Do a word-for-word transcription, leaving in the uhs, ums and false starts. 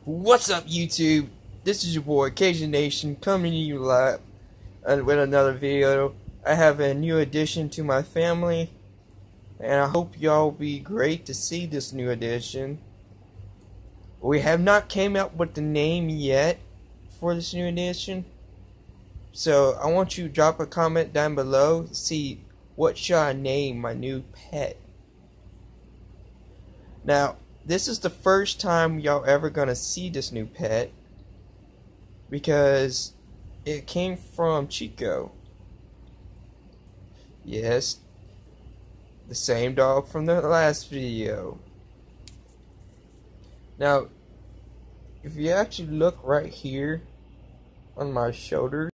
What's up, YouTube? This is your boy Cajun Nation coming to you live uh, with another video. I have a new addition to my family, and I hope y'all be great to see this new addition. We have not came up with the name yet for this new addition, so I want you to drop a comment down below to see what should I name my new pet. Now, this is the first time y'all ever gonna see this new pet because it came from Chico. Yes, the same dog from the last video. Now, if you actually look right here on my shoulder,